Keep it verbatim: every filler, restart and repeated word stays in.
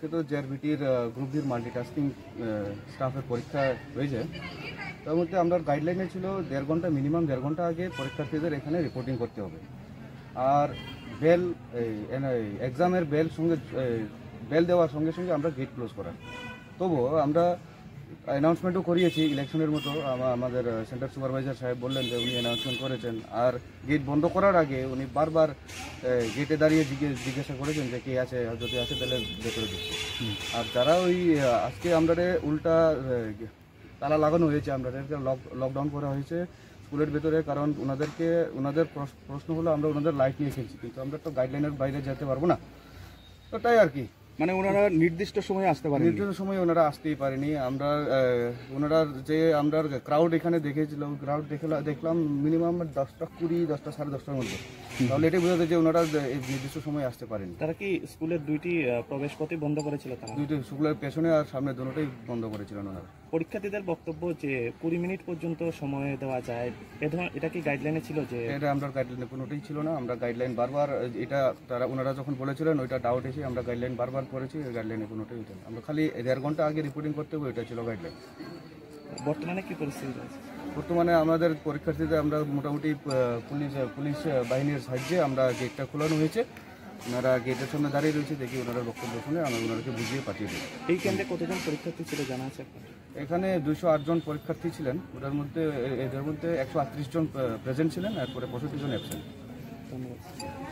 আজকে তো জেআরবিটির গ্রুপ ডির মাল্টিটাস্কিং স্টাফের পরীক্ষা হয়েছে। তার মধ্যে আমরা গাইডলাইনে ছিল দেড় ঘন্টা মিনিমাম দেড় ঘন্টা আগে পরীক্ষার্থীদের এখানে রিপোর্টিং করতে হবে। আর বেল এক্সামের বেল সঙ্গে বেল দেওয়ার সঙ্গে সঙ্গে আমরা গেট ক্লোজ করার। তবুও আমরা অ্যানাউন্সমেন্টও করিয়েছি ইলেকশনের মতো। আমাদের সেন্টার সুপারভাইজার সাহেব বললেন যে উনি অ্যানাউন্সমেন্ট করেছেন, আর গেট বন্ধ করার আগে উনি বারবার গেটে দাঁড়িয়ে জিজ্ঞাসা করেছেন যে কে আছে, যদি আসে তাহলে ভেতরে দিচ্ছে। আর যারা ওই আজকে আমরা উল্টা তালা লাগানো হয়েছে, আমাদেরকে লক লকডাউন করা হয়েছে স্কুলের ভেতরে, কারণ ওনাদেরকে ওনাদের প্রশ্ন হলো আমরা ওনাদের লাইট নিয়ে খেলছি, কিন্তু আমরা তো গাইডলাইনের বাইরে যেতে পারবো না। তো তাই আর কি, মানে ওনারা নির্দিষ্ট সময়ে আসতে পারেন, নির্দিষ্ট সময়ে ওনারা আসতেই পারেনি। আমরা ওনারা যে আমরা ক্রাউড এখানে দেখেছিল, ক্রাউড দেখলাম মিনিমাম দশটা কুড়ি দশটা সাড়ে দশটার মধ্যে। তাহলে এটাই বোঝা যায় যে ওনারা নির্দিষ্ট সময়ে আসতে পারেনি। তারা কি স্কুলের দুইটি প্রবেশ পথই বন্ধ করেছিল? তারা দুইটি স্কুলের পেছনে আর সামনে দুটোই বন্ধ করেছিলেন ওনারা। পরীক্ষার্থীদের বক্তব্য যে কুড়ি মিনিট পর্যন্ত সময় দেওয়া যায়, এটা কি গাইডলাইনে ছিল? যে এটা আমরা গাইডলাইনে কোনোটাই ছিল না। আমরা গাইডলাইন বারবার এটা তারা ওনারা যখন বলেছিলেন ওইটা ডাউট এসে আমরা গাইডলাইন বারবার করেছি, গাইডলাইনে কোনোটাই হতো না। আমরা খালি দেড় ঘন্টা আগে রিপোর্টিং করতে হবে, এটা ছিল গাইডলাইন। বর্তমানে কি পরিস্থিতি আছে? বর্তমানে আমাদের পরীক্ষার্থীদের আমরা মোটামুটি পুলিশ পুলিশ বাহিনীর সাহায্যে আমরা গেটটা খোলানো হয়েছে। ওনারা গেটের সামনে দাঁড়িয়ে রয়েছে, দেখি ওনারা বক্তব্য শুনে আমরা ওনাদেরকে বুঝিয়ে পাঠিয়ে দিই। এই কেন্দ্রে কতজন পরীক্ষার্থী ছিল জানা আছে? এখানে দুইশো আট জন পরীক্ষার্থী ছিলেন, ওটার মধ্যে এদের মধ্যে একশো আটত্রিশ জন প্রেজেন্ট ছিলেন, এরপরে পঁয়ষট্টি জন অ্যাবসেন্ট। ধন্যবাদ।